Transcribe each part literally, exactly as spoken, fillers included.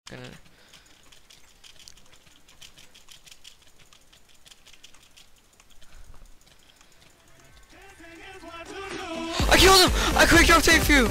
Gonna. I killed him! I quick-dropped Hatefoo!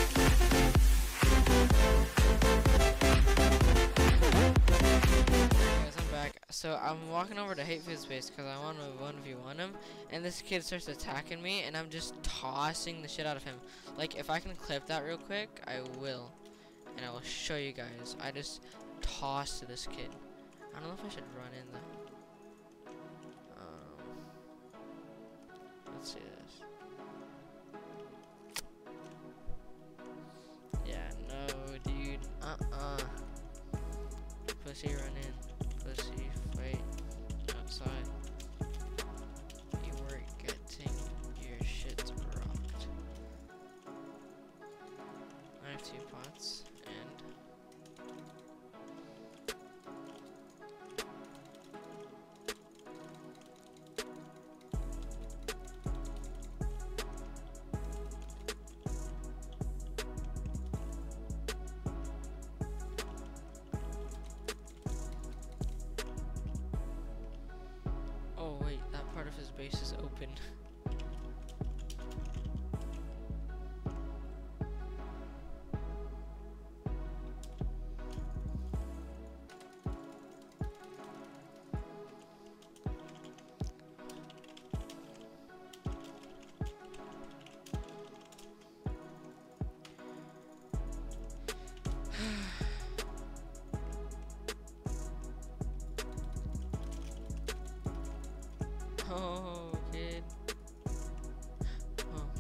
Guys, I'm back. So I'm walking over to Hatefoo's base because I want to one v one him, and this kid starts attacking me, and I'm just tossing the shit out of him. Like, if I can clip that real quick, I will. And I will show you guys. I just tossed this kid. I don't know if I should run in though. Um, let's see this. Yeah, no, dude. Uh-uh. Pussy, run in. Pussy, fight outside. You were getting your shit rocked. I have two pots. Oh wait, that part of his base is open. Oh, kid. Oh.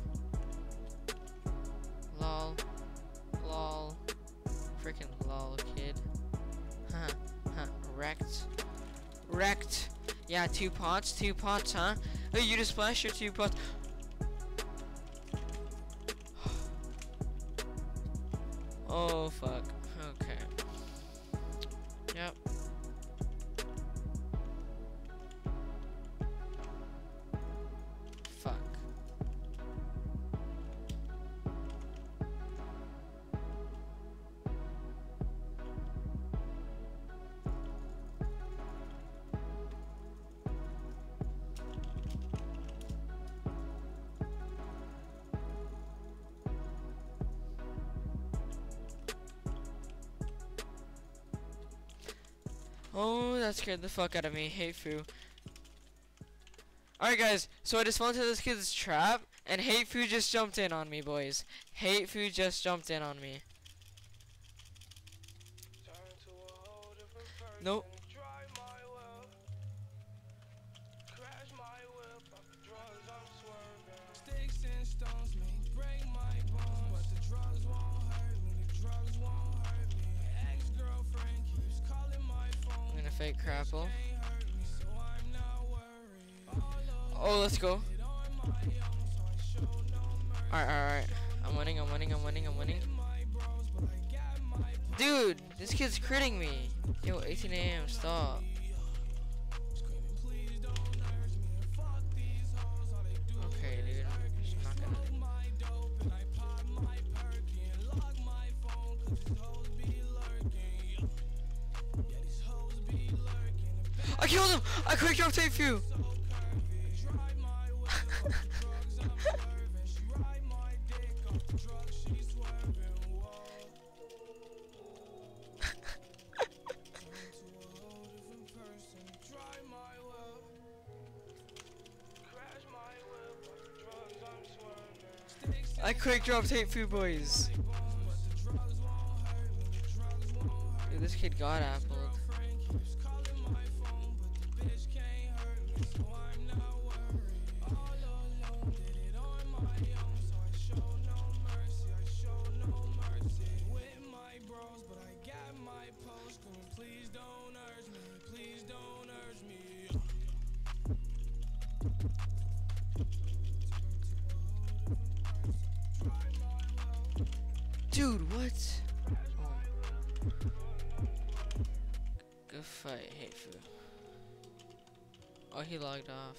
Lol. Lol. Freaking lol, kid. Huh. Huh. Wrecked. Wrecked. Yeah, two pots. Two pots, huh? Oh, you just splashed your two pots. Oh, fuck. Okay. Yep. Fuck. Oh, that scared the fuck out of me. Hatefoo. Alright guys, so I just fell into this kid's trap, and Hatefoo just jumped in on me, boys. Hatefoo just jumped in on me. Nope. I'm gonna fake crapple. Oh, let's go. Alright, alright. I'm winning, I'm winning, I'm winning, I'm winning. Dude, this kid's critting me. Yo, eighteen A M, stop. Okay, dude. I'm just not gonna. I killed him! I quick-dropped Hatefoo! I quick-dropped Hatefoo, boys. Dude, this kid got appled. Dude, what? Oh. Good fight, Hatefoo. Oh, he logged off.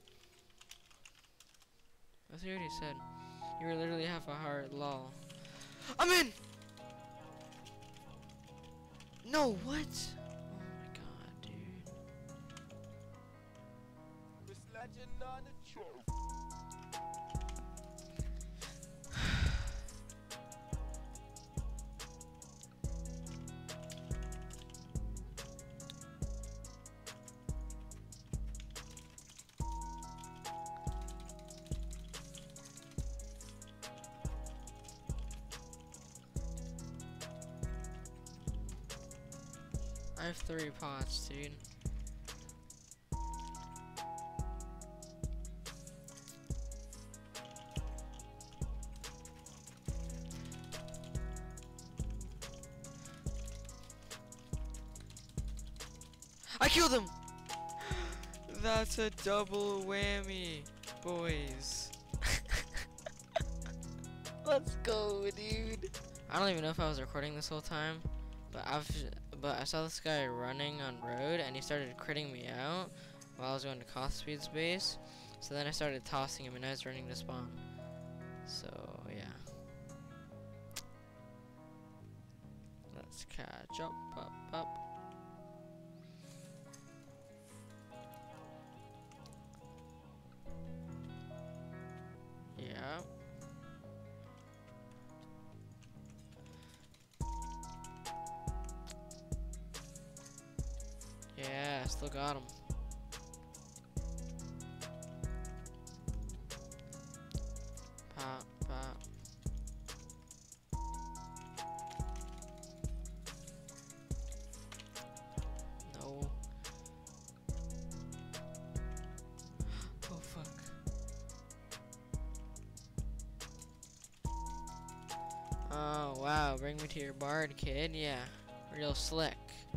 That's what he already said. You were literally half a heart, lol. I'm in! No, what? Oh my god, dude. I have three pots, dude. I killed him! That's a double whammy, boys. Let's go, dude. I don't even know if I was recording this whole time, but I've but I saw this guy running on road and he started critting me out while I was going to cost speed's base. So then I started tossing him and I was running to spawn. So yeah. Let's catch up, up, up. Yeah. Yeah, still got him. Pop, pop. No. Oh fuck. Oh wow, bring me to your bard, kid. Yeah, real slick.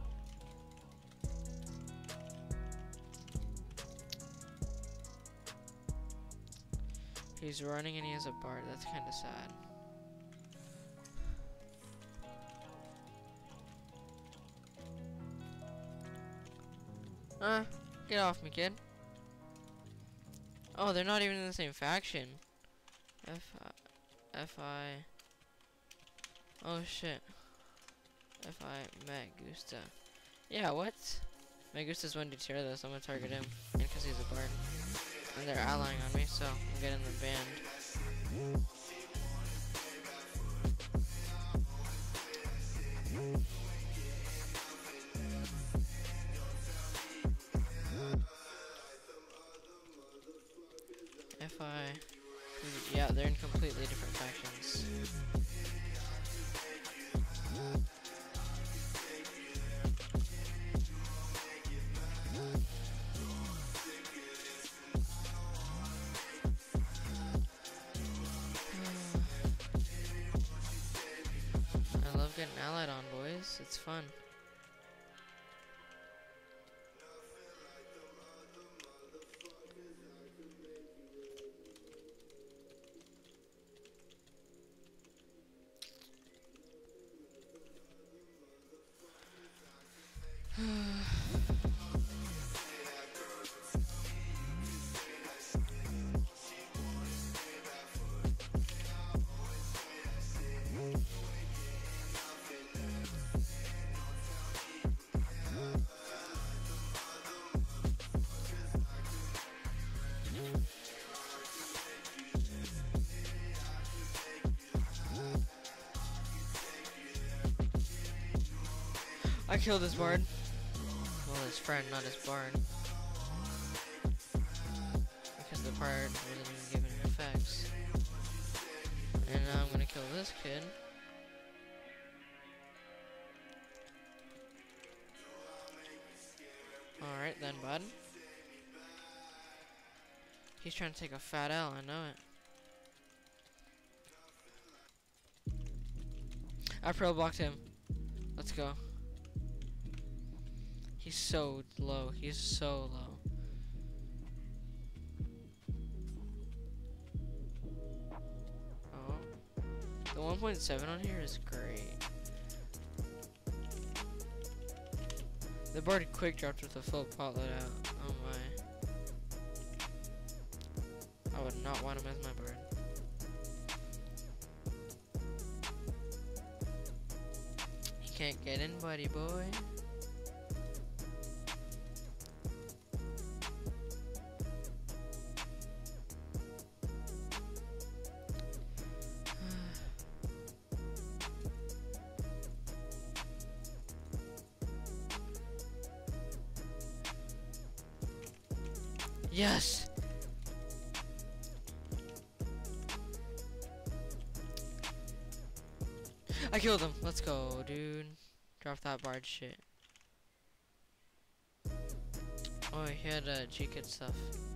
He's running and he has a bard. That's kind of sad. Uh, get off me, kid. Oh, they're not even in the same faction. F I, F I. Oh shit. F I Magusta. Yeah, what? Magusta's one D tier though, so I'm gonna target him. And because he's a bard. And they're allying on me, so I'm getting them banned. If I... Yeah, they're in completely different factions. I love getting allied on, boys. It's fun. I killed his bard. Well, his friend, not his bard. Because the bard wasn't even giving him effects. And now I'm gonna kill this kid. Alright then, bud. He's trying to take a fat L, I know it. I pro blocked him. Let's go. He's so low. He's so low. Oh. The one point seven on here is great. The bard quick dropped with a full pot load out. Oh my. I would not want him as my bard. can't get in, buddy boy. Yes! I killed him. Let's go, dude. Drop that bard shit. Oh, he had uh, G-Kit stuff.